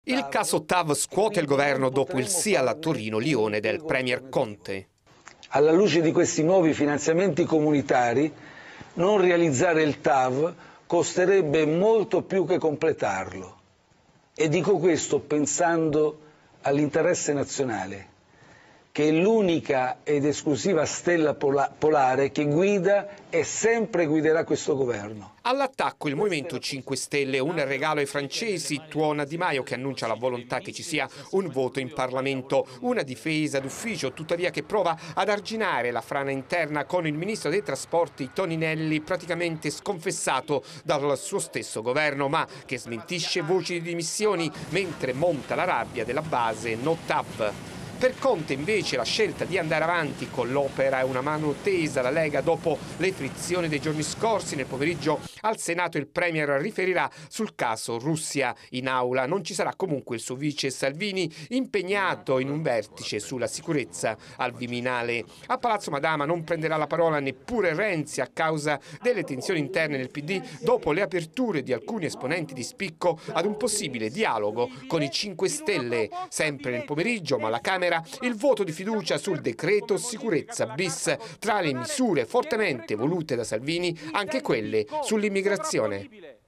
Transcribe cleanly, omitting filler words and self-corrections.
Il caso TAV scuote il governo dopo il sì alla Torino-Lione del premier Conte. Alla luce di questi nuovi finanziamenti comunitari, non realizzare il TAV costerebbe molto più che completarlo. E dico questo pensando all'interesse nazionale, che è l'unica ed esclusiva stella polare che guida e sempre guiderà questo governo. All'attacco il Movimento 5 Stelle, un regalo ai francesi, tuona Di Maio che annuncia la volontà che ci sia un voto in Parlamento, una difesa d'ufficio tuttavia che prova ad arginare la frana interna con il ministro dei trasporti Toninelli praticamente sconfessato dal suo stesso governo, ma che smentisce voci di dimissioni mentre monta la rabbia della base No TAV. Per Conte invece la scelta di andare avanti con l'opera è una mano tesa alla Lega dopo le frizioni dei giorni scorsi. Nel pomeriggio al Senato il Premier riferirà sul caso Russia. In aula non ci sarà comunque il suo vice Salvini, impegnato in un vertice sulla sicurezza al Viminale. A Palazzo Madama non prenderà la parola neppure Renzi a causa delle tensioni interne nel PD dopo le aperture di alcuni esponenti di spicco ad un possibile dialogo con i 5 Stelle. Sempre nel pomeriggio, ma alla Camera il voto di fiducia sul decreto sicurezza bis, tra le misure fortemente volute da Salvini anche quelle sull'immigrazione.